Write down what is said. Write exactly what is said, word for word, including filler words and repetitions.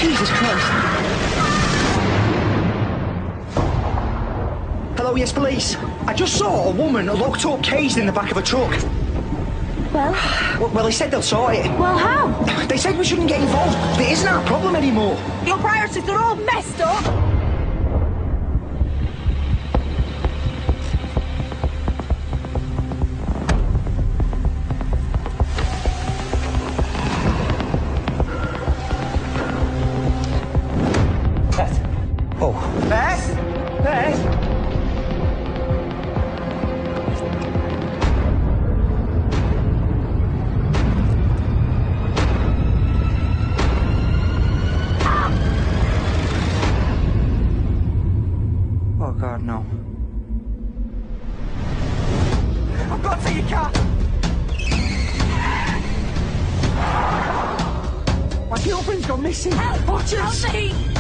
Jesus Christ. Hello, yes, police. I just saw a woman locked up, caged in the back of a truck. Well? Well, well they said they'll sort it. Well, how? They said we shouldn't get involved. It isn't our problem anymore. Your priorities are all messed up. Beth. Oh. Beth? Beth? Oh, God, no. I've got to your car! My girlfriend's gone missing. Help! Watch us! Help me!